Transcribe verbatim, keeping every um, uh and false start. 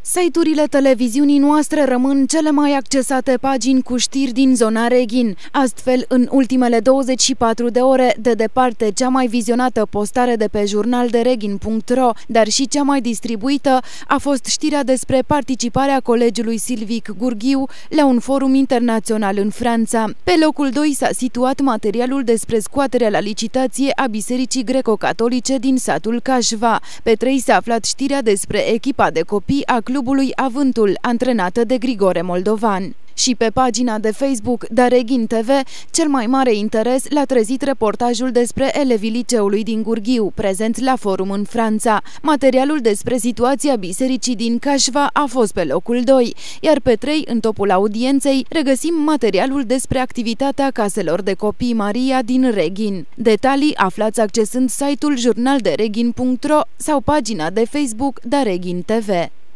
Site-urile televiziunii noastre rămân cele mai accesate pagini cu știri din zona Reghin. Astfel, în ultimele douăzeci și patru de ore, de departe cea mai vizionată postare de pe jurnal de reghin punct ro, dar și cea mai distribuită, a fost știrea despre participarea colegiului Silvic Gurghiu la un forum internațional în Franța. Pe locul doi s-a situat materialul despre scoaterea la licitație a Bisericii Greco-Catolice din satul Cașva. Pe trei s-a aflat știrea despre echipa de copii a clubului Avântul, antrenată de Grigore Moldovan. Și pe pagina de Facebook Da Reghin T V, cel mai mare interes l-a trezit reportajul despre elevii liceului din Gurghiu, prezent la forum în Franța. Materialul despre situația bisericii din Cașva a fost pe locul doi, iar pe trei, în topul audienței, regăsim materialul despre activitatea caselor de copii Maria din Reghin. Detalii aflați accesând site-ul jurnal de reghin punct ro sau pagina de Facebook Da Reghin T V.